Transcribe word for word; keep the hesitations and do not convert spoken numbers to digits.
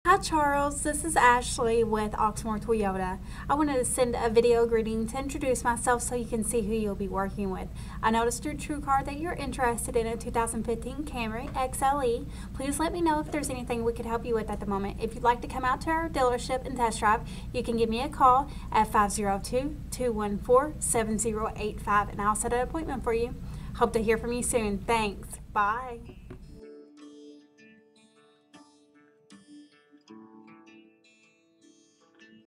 Hi Charles, this is Ashley with Oxmoor Toyota. I wanted to send a video greeting to introduce myself so you can see who you'll be working with. I noticed through TrueCar that you're interested in a two thousand fifteen Camry X L E. Please let me know if there's anything we could help you with at the moment. If you'd like to come out to our dealership and test drive, you can give me a call at five zero two, two one four, seven zero eight five and I'll set an appointment for you. Hope to hear from you soon. Thanks. Bye.